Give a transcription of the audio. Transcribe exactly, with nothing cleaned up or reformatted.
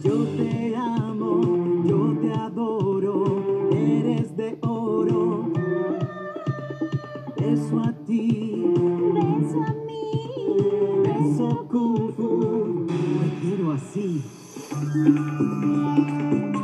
Yo te amo, yo te adoro, eres de oro. Beso a ti, Beso a mí, beso kung fu, te quiero así.